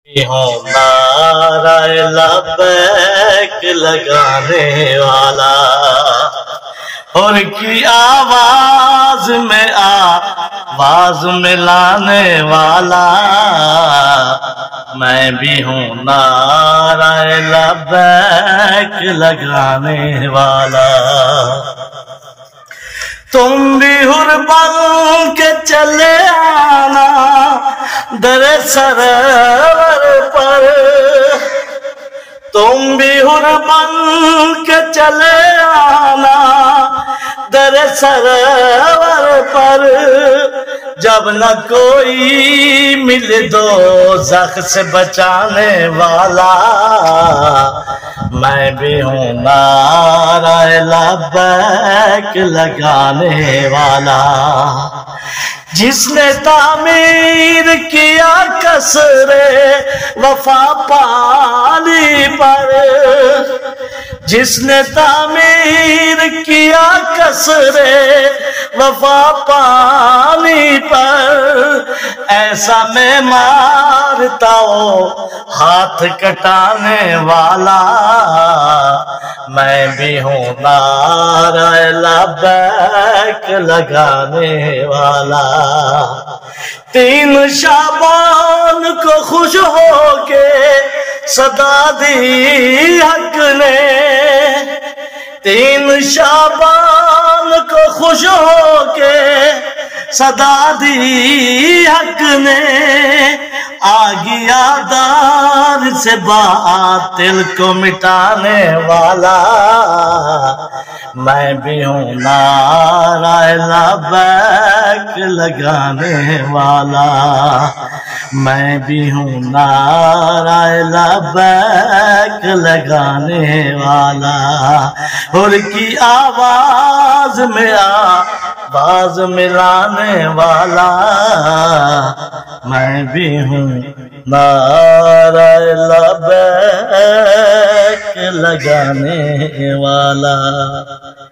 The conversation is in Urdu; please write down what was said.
ہوں نعرہ لبیک لگانے والا، اور کی آواز میں آواز ملانے والا، میں بھی ہوں نعرہ لبیک لگانے والا۔ تم بھی حر بن کے چلے آنا در سرور پر، تم بھی حر بن کے چلے آنا در سرور پر، جب نہ کوئی ملے دوزخ سے بچانے والا، میں بھی ہوں نعرہ لبیک لگانے والا۔ جس نے تعمیر کیا قصر وفا پالی پر، جس نے تعمیر کیا قصر وفا پالی پر، ایسا میں مارتا ہوں ہاتھ کٹانے والا، میں بھی ہوں نعرہ لبیک لگانے والا۔ 3 شعبان کو خوش ہو کے صدا دی حق نے، 3 شعبان کو خوش ہو کے صدا دی حق نے، آ گیا دار سے باطل کو مٹانے والا، میں بھی ہوں نعرہ لبیک لگانے والا، میں بھی ہوں نعرہ لبیک لگانے والا، اور کی آواز میں آواز ملانے والا، میں بھی ہوں نعرہ لبیک لگانے والا۔